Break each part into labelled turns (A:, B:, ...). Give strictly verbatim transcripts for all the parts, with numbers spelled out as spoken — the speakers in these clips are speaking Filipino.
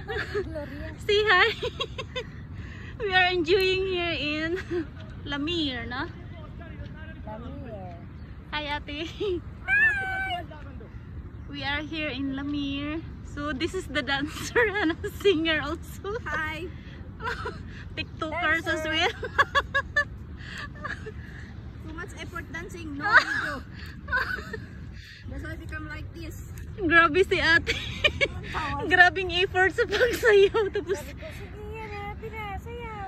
A: Say hi. We are enjoying here in Lamir, no?
B: Lamir.
A: Hi, ate. We are here in Lamir. So this is the dancer and a singer also.
B: Hi.
A: TikTokers as
B: Dancer.
A: well.
B: Too much effort dancing, no video. That's why I become like this.
A: Grabe si ate. Grabing effort sa pagsayaw. Tapos
B: Sabi ko, sige yan ha, pinasayaw.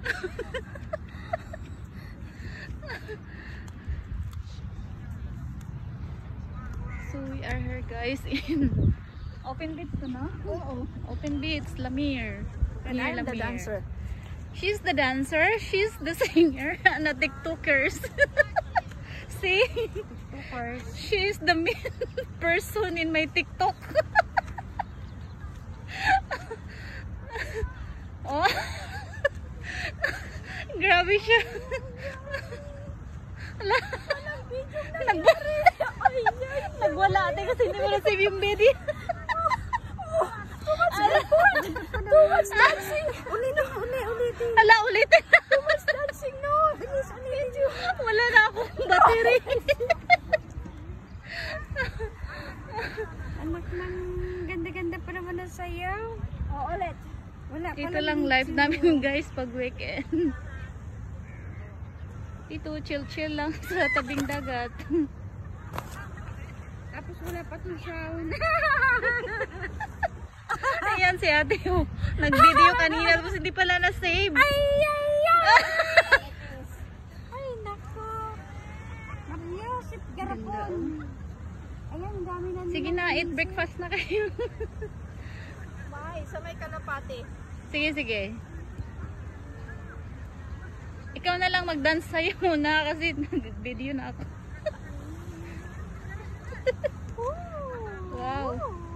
A: so we are here guys in Open Beach to, no?
B: Oo.
A: Open Beach, Lamir.
B: And
A: Near
B: I'm the
A: Lamir.
B: dancer.
A: She's the dancer, she's the singer, and the TikTokers. See?
B: TikTokers.
A: She's the main person in my TikTok. Oh. Grabe siya. Ala. Nag Nagwala ate kasi hindi mo na-save yung video.
B: Too much effort. Too much dancing. Uli na, uli, ulitin.
A: Hala, ulitin.
B: Too much dancing, no. Bilis, ulitin.
A: Wala na akong battery.
B: Anak ng ganda-ganda pa naman ang sayaw. Oo, ulit. Wala pa
A: Dito lang live namin guys pag weekend. Dito chill-chill lang sa tabing dagat.
B: Tapos wala pa itong shower.
A: Ayan si ate oh. Nag-video kanina tapos hindi pala na-save.
B: Ay, ay, ay! Ay, nako. Mario, sip garapon. Ayan, ang dami na.
A: Sige na, eat breakfast na kayo.
B: May, sa may kalapate.
A: Sige, sige. Ikaw na lang mag-dance sa'yo muna kasi nag-video na ako. Wow.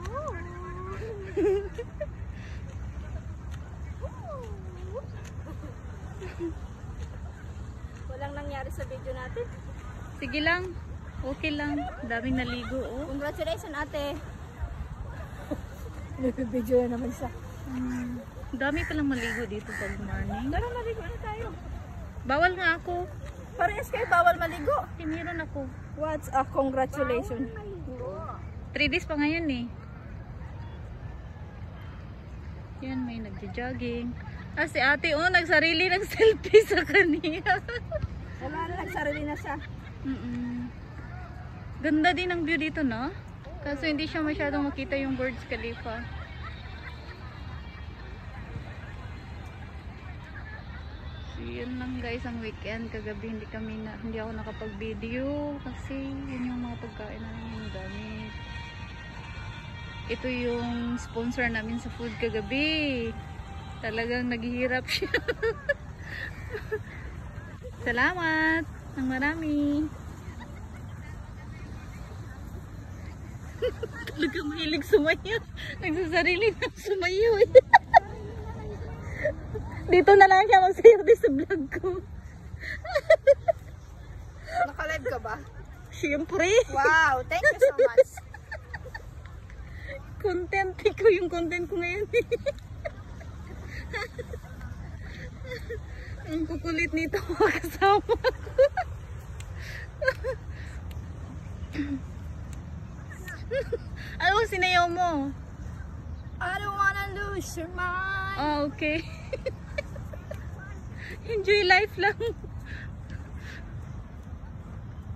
B: Walang nangyari sa video natin.
A: Sige lang. Okay lang. Daming naligo oh.
B: Congratulations, ate. Nag-video na naman siya.
A: Hmm. Dami palang maligo dito pag morning.
B: Tara, maligo na tayo.
A: Bawal nga ako.
B: Parehas kayo, bawal maligo.
A: Tiniran ako.
B: What's a congratulations?
A: Three days pa ngayon eh. Yan, may nagja-jogging. Ah, si ate, oh, nagsarili ng selfie sa kanya.
B: Wala na, nagsarili na siya.
A: Mm -mm. Ganda din ang view dito, no? Kaso hindi siya masyadong makita yung Burj Khalifa. So, yun lang guys ang weekend. Kagabi hindi kami na, hindi ako nakapag-video kasi yun yung mga pagkain namin yung gamit. Ito yung sponsor namin sa food kagabi. Talagang naghihirap siya. Salamat ng marami. Talaga mahilig sumayaw. Nagsasarili ng sumayaw eh. Dito na lang siya magsayaw din sa vlog ko.
B: Naka-live ka ba?
A: Siyempre.
B: Wow, thank you so much.
A: Content ko yung content ko ngayon eh. Ang kukulit nito mga kasama ko. Ano sinayaw mo?
B: I don't wanna lose your mind.
A: Oh, okay. Enjoy life lang.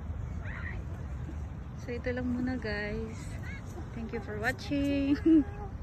A: So ito lang muna guys. Thank you for watching.